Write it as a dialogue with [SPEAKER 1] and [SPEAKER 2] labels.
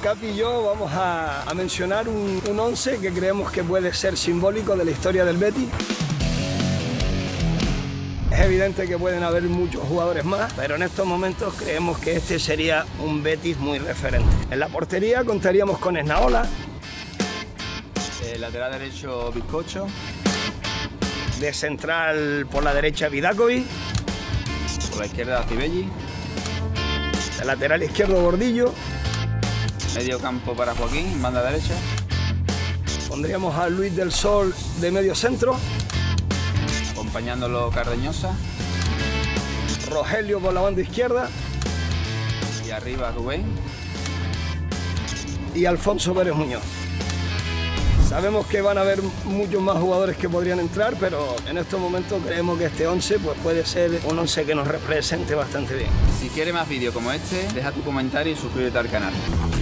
[SPEAKER 1] Capi y yo vamos a mencionar un 11 que creemos que puede ser simbólico de la historia del Betis. Es evidente que pueden haber muchos jugadores más, pero en estos momentos creemos que este sería un Betis muy referente. En la portería contaríamos con Esnaola.
[SPEAKER 2] Lateral derecho, Bizcocho.
[SPEAKER 1] De central por la derecha, Vidakovic.
[SPEAKER 2] Por la izquierda, Cibelli.
[SPEAKER 1] De lateral izquierdo, Gordillo.
[SPEAKER 2] Medio campo para Joaquín, banda derecha.
[SPEAKER 1] Pondríamos a Luis del Sol de medio centro.
[SPEAKER 2] Acompañándolo Cardeñosa.
[SPEAKER 1] Rogelio por la banda izquierda.
[SPEAKER 2] Y arriba Rubén.
[SPEAKER 1] Y Alfonso Pérez Muñoz. Sabemos que van a haber muchos más jugadores que podrían entrar, pero en estos momentos creemos que este 11 pues, puede ser un 11 que nos represente bastante bien.
[SPEAKER 2] Si quieres más vídeos como este, deja tu comentario y suscríbete al canal.